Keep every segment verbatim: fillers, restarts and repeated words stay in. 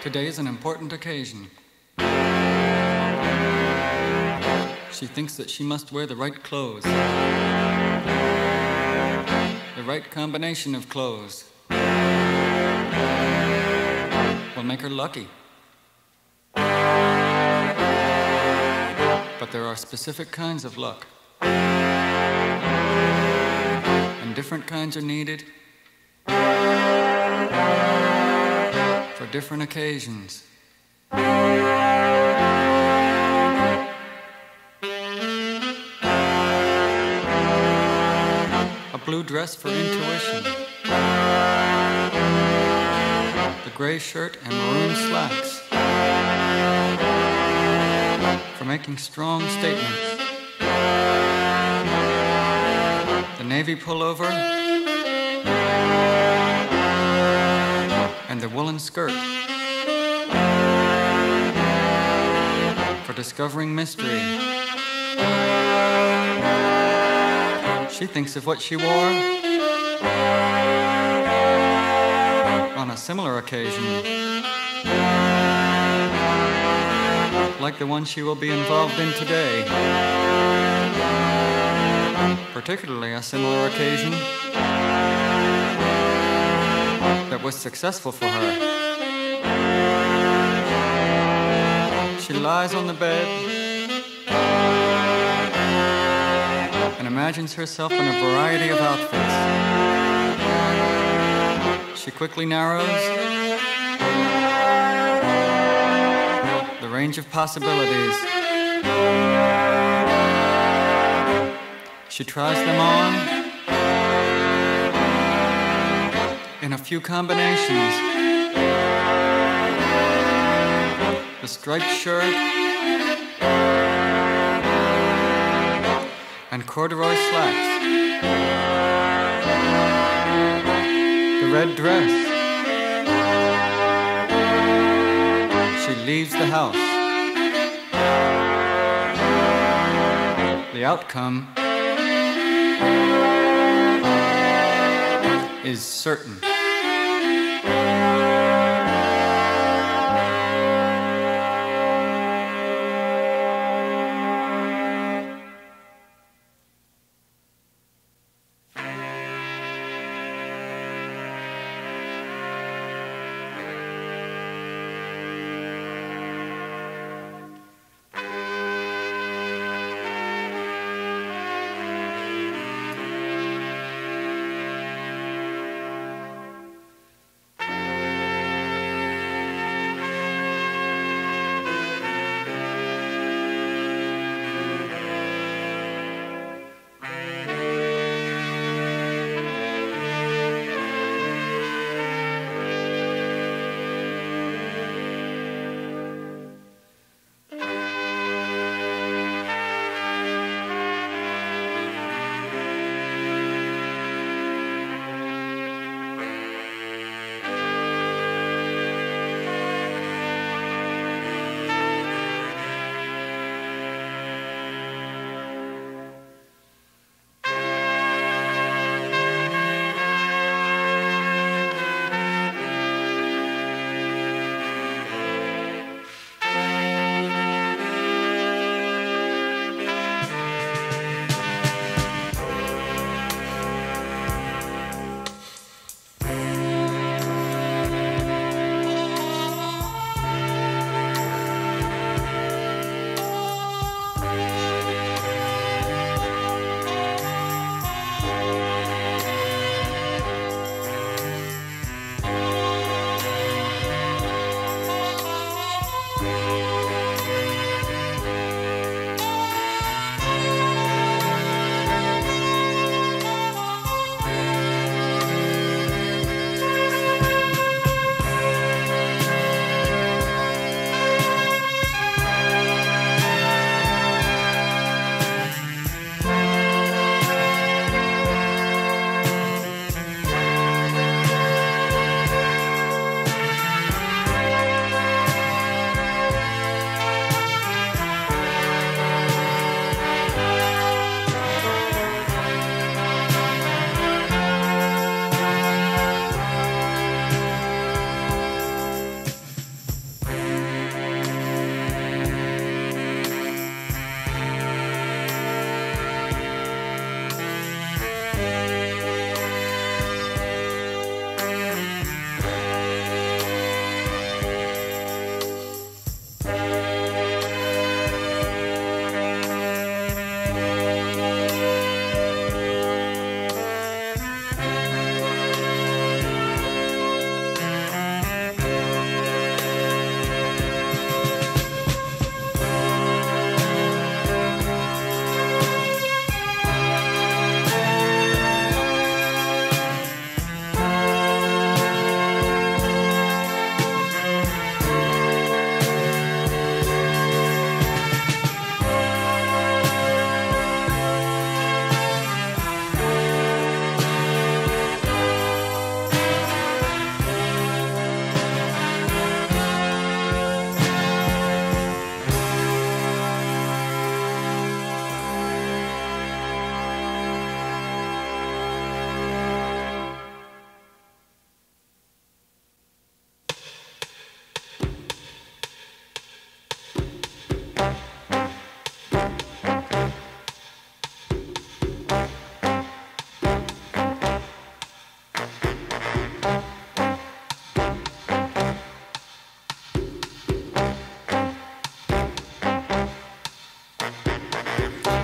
Today is an important occasion. She thinks that she must wear the right clothes. The right combination of clothes will make her lucky. But there are specific kinds of luck. And different kinds are needed for different occasions. A blue dress for intuition. The gray shirt and maroon slacks for making strong statements. The navy pullover and the woolen skirt for discovering mystery. She thinks of what she wore on a similar occasion, like the one she will be involved in today. Particularly a similar occasion that was successful for her. She lies on the bed and imagines herself in a variety of outfits. She quickly narrows the range of possibilities. She tries them on in a few combinations. The striped shirt and corduroy slacks. The red dress. She leaves the house. The outcome is certain.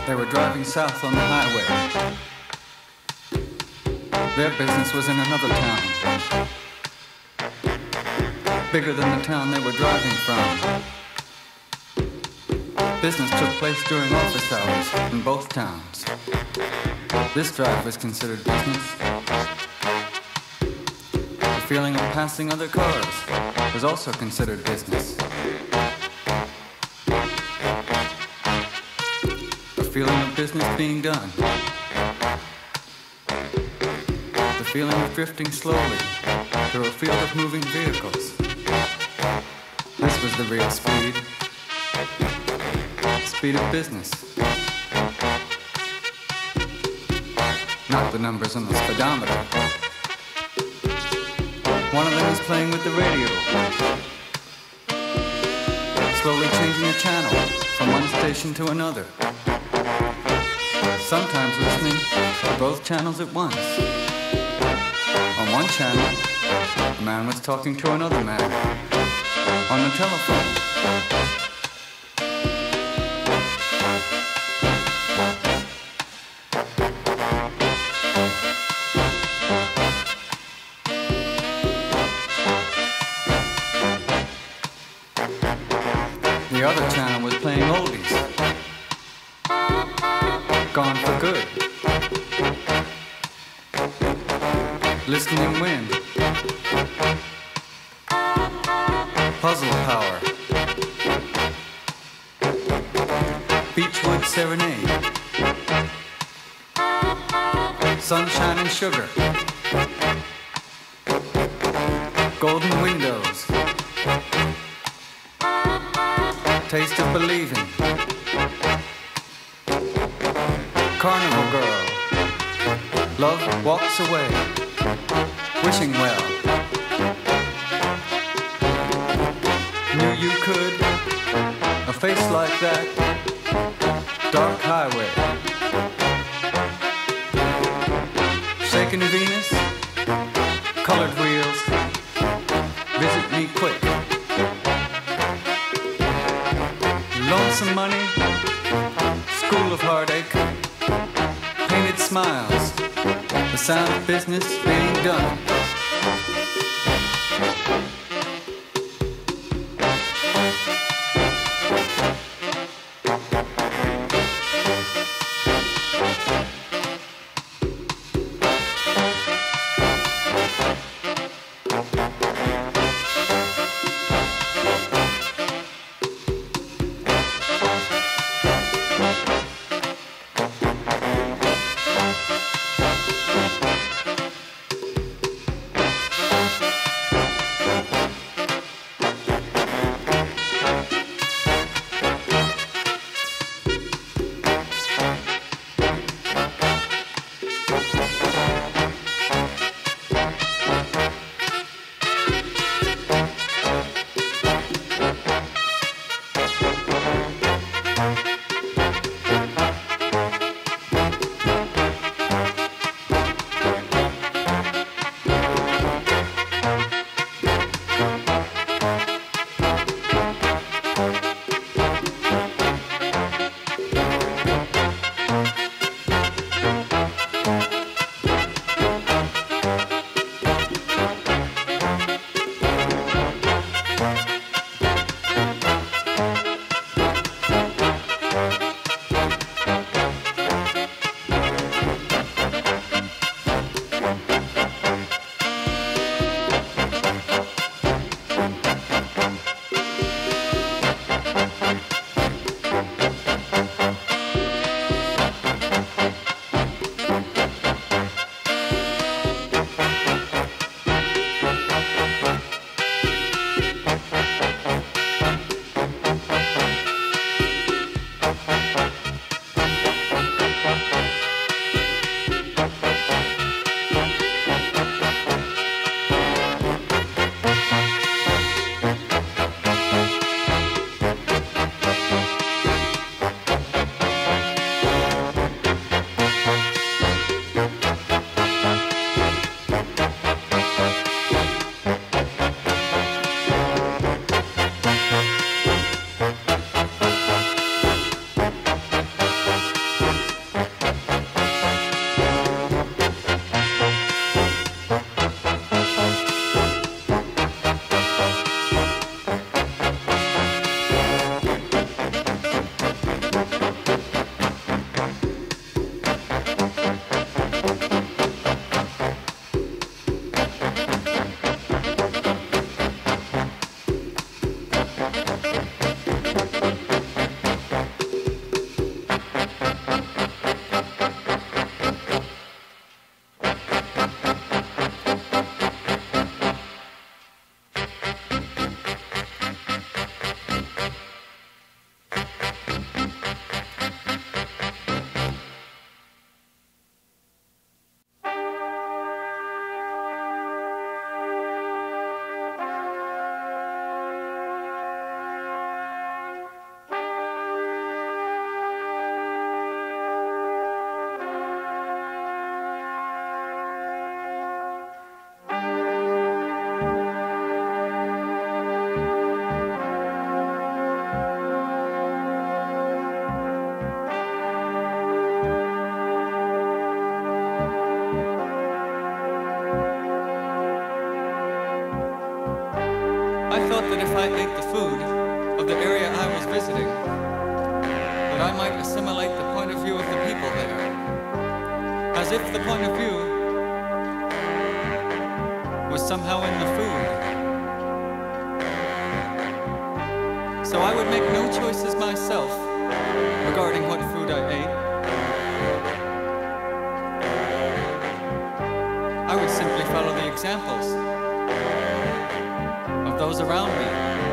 They were driving south on the highway. Their business was in another town, bigger than the town they were driving from. Business took place during office hours in both towns. This drive was considered business. The feeling of passing other cars was also considered business. The feeling of business being done. The feeling of drifting slowly through a field of moving vehicles. This was the real speed. Speed of business. Not the numbers on the speedometer. One of them is playing with the radio, slowly changing the channel from one station to another. Sometimes listening to both channels at once. On one channel, a man was talking to another man on the telephone. The other channel was playing oldies. Gone for good. Listening wind. Puzzle power. Beechwood serenade. Sunshine and sugar. Golden windows. Taste of believing. Carnival girl. Love walks away. Wishing well. Knew you could. A face like that. Dark highway. Shaken Venus. Colored wheels. Visit me quick. Lonesome money, school of heartache, painted smiles, the sound of business being done. I ate the food of the area I was visiting, that I might assimilate the point of view of the people there, as if the point of view was somehow in the food. So I would make no choices myself regarding what food I ate. I would simply follow the examples of those around me.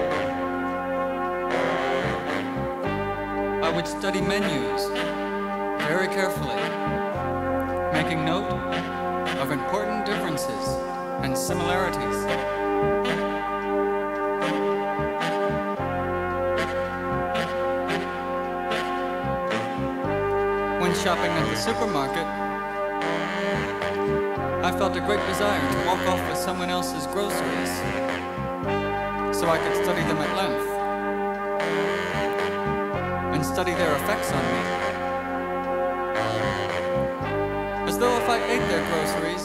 I would study menus very carefully, making note of important differences and similarities. When shopping at the supermarket, I felt a great desire to walk off with someone else's groceries so I could study them at length and study their effects on me. As though if I ate their groceries,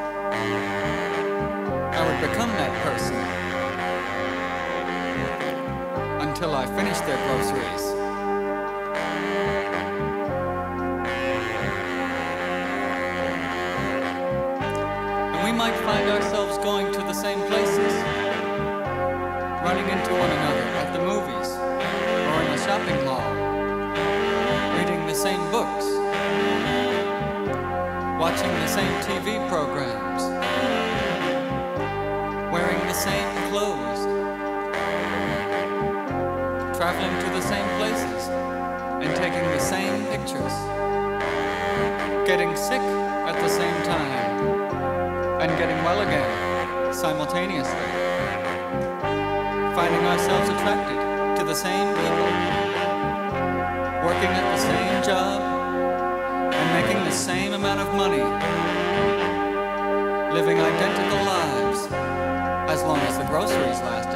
I would become that person until I finished their groceries. We might find ourselves going to the same places, running into one another at the movies or in the shopping mall, reading the same books, watching the same T V programs, wearing the same clothes, traveling to the same places and taking the same pictures, getting sick at the same time, and getting well again simultaneously, finding ourselves attracted to the same people, working at the same job, and making the same amount of money, living identical lives as long as the groceries lasted.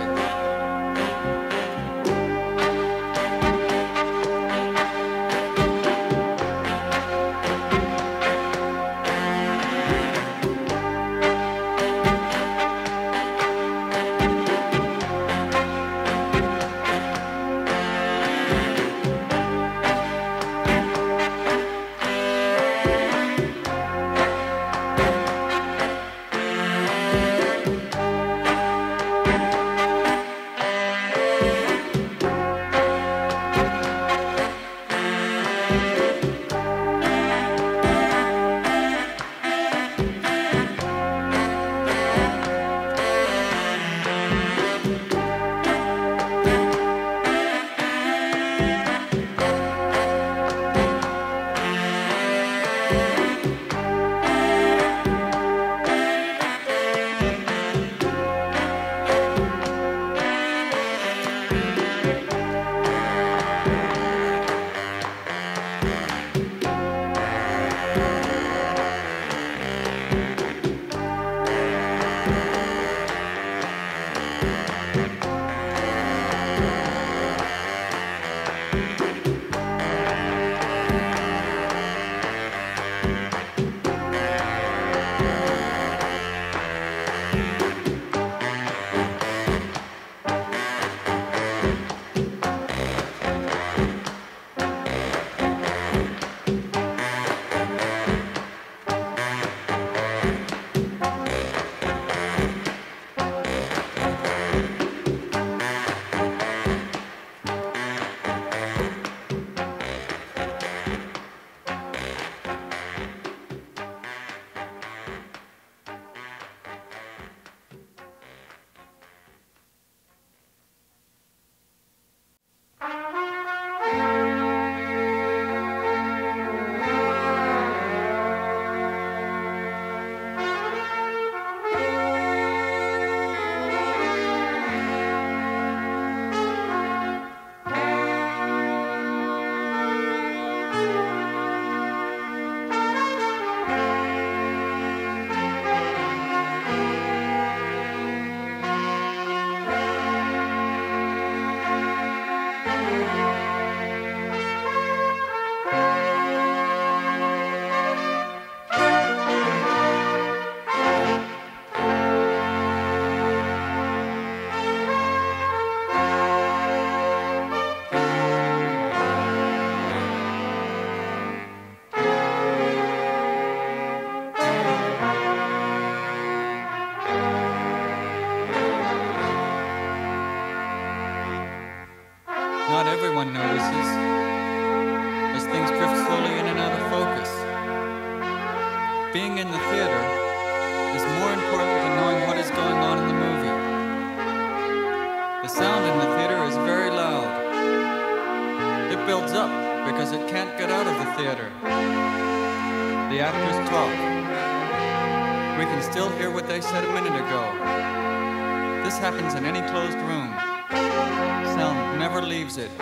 notices as things drift slowly in and out of focus. Being in the theater is more important than knowing what is going on in the movie. The sound in the theater is very loud. It builds up because it can't get out of the theater. The actors talk. We can still hear what they said a minute ago. This happens in any closed room. Sound never leaves it.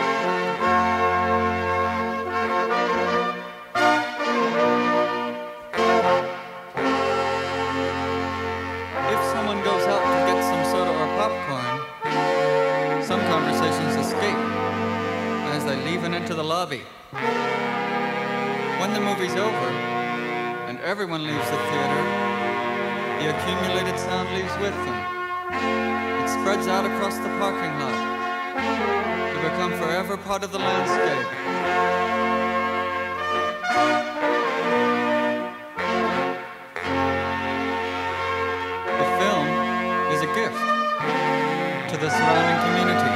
If someone goes out to get some soda or popcorn, some conversations escape as they leave and enter the lobby. When the movie's over and everyone leaves the theater, the accumulated sound leaves with them. It spreads out across the parking lot to become forever part of the landscape. The film is a gift to the surrounding community.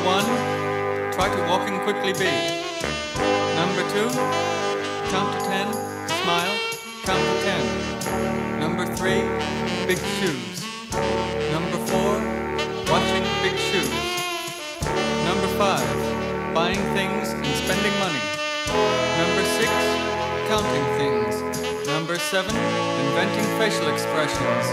one, try to walking quickly be. Number two, count to ten, smile, count to ten. Number three, big shoes. Number four, watching big shoes. Number five, buying things and spending money. Number six, counting things. Number seven, inventing facial expressions.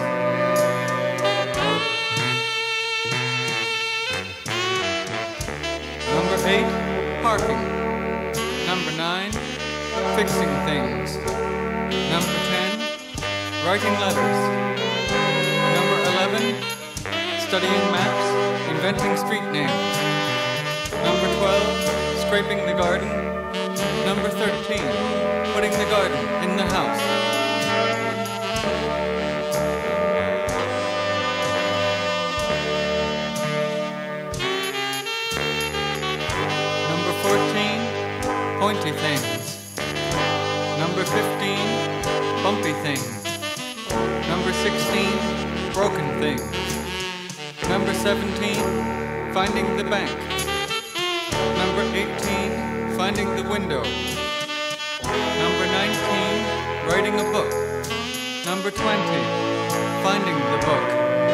Number eight, parking. Number nine, fixing things. Number ten, writing letters. Number eleven, studying maps, inventing street names. Number twelve, scraping the garden. Number thirteen, putting the garden in the house. Number fourteen, pointy things. Number fifteen, bumpy things. Number sixteen, broken things. Number seventeen, finding the bank. Number eighteen, finding the window. Number nineteen, writing a book. Number twenty, finding the book.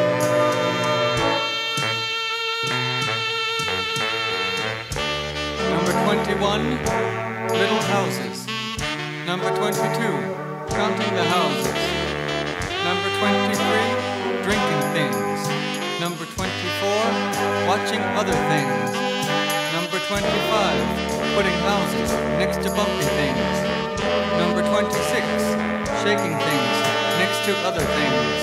Number twenty-one, little houses. Number twenty-two, counting the houses. Number twenty-three, drinking things. Number twenty-four, watching other things. Number twenty-five, putting houses next to bumpy things. Number twenty-six, shaking things next to other things.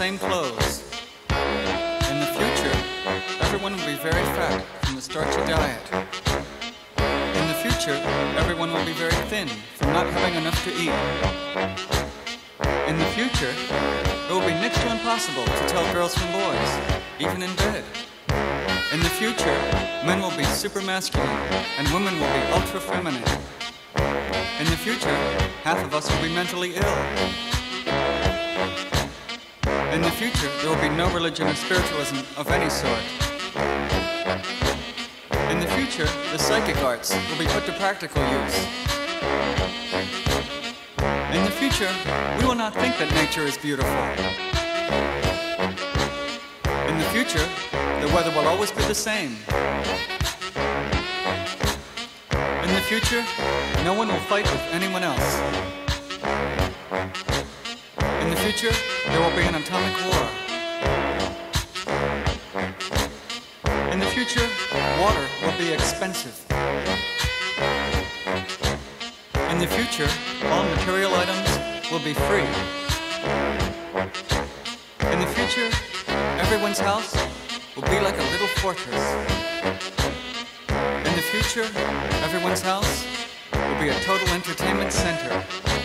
same clothes. In the future, everyone will be very fat from the starchy diet. In the future, everyone will be very thin from not having enough to eat. In the future, it will be next to impossible to tell girls from boys, even in bed. In the future, men will be super masculine and women will be ultra feminine. In the future, half of us will be mentally ill. In the future, there will be no religion or spiritualism of any sort. In the future, the psychic arts will be put to practical use. In the future, we will not think that nature is beautiful. In the future, the weather will always be the same. In the future, no one will fight with anyone else. In the future, there will be an atomic war. In the future, water will be expensive. In the future, all material items will be free. In the future, everyone's house will be like a little fortress. In the future, everyone's house will be a total entertainment center.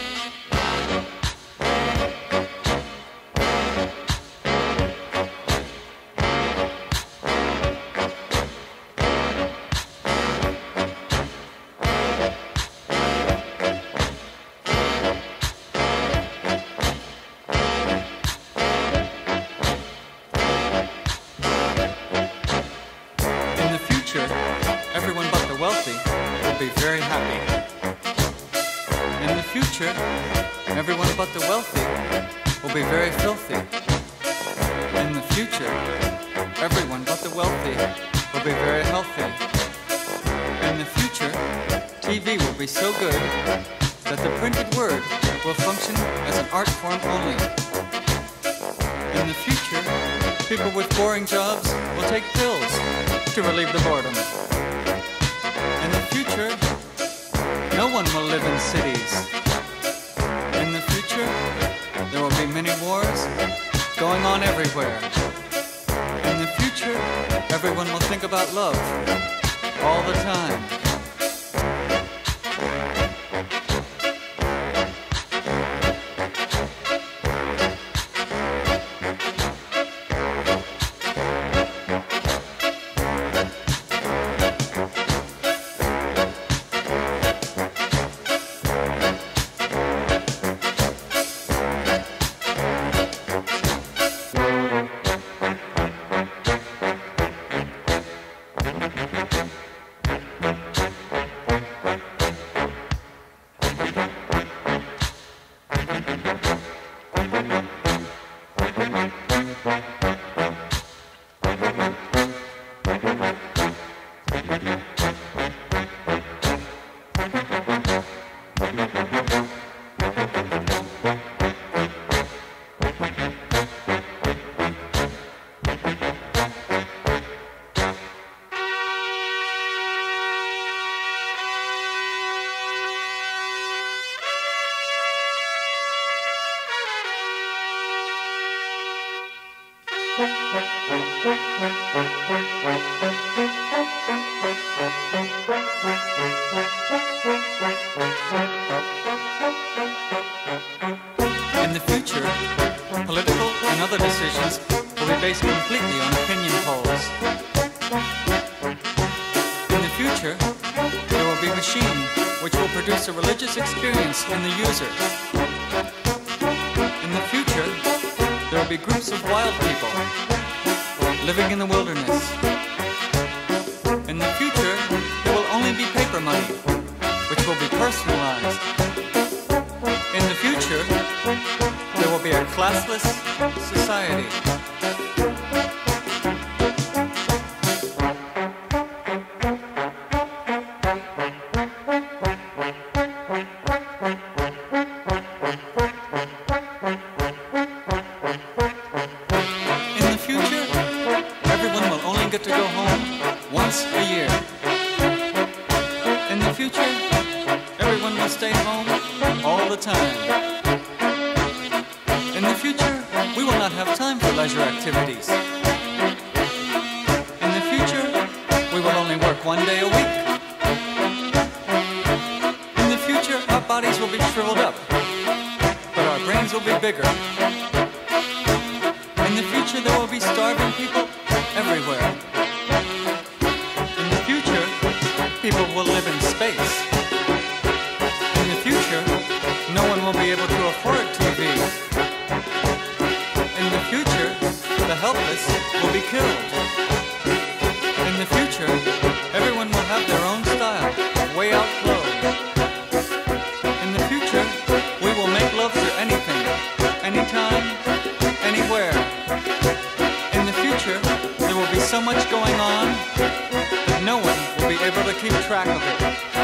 Everyone but the wealthy will be very happy. In the future, everyone but the wealthy will be very filthy. In the future, everyone but the wealthy will be very healthy. In the future, T V will be so good that the printed word will function as an art form only. In the future, people with boring jobs will take pills to relieve the boredom. In the future, no one will live in cities. In the future, there will be many wars going on everywhere. In the future, everyone will think about love all the time. In the future, political and other decisions will be based completely on opinion polls. In the future, there will be a machine which will produce a religious experience in the user. In the future, there will be groups of wild people living in the wilderness. In the future, there will only be paper money, which will be personalized. In the future, there will be a classless society. In the future, everyone will only get to go home once a year. In the future, everyone will stay home all the time. In the future, we will not have time leisure activities. In the future, we will only work one day a week. In the future, our bodies will be shriveled up, but our brains will be bigger. In the future, there will be starving people everywhere. In the future, people will live in space. In the future, no one will be able to afford T V. In the future, the helpless will be killed. In the future, everyone will have their own style, way out clothes. In the future, we will make love to anything, anytime, anywhere. In the future, there will be so much going on that no one will be able to keep track of it.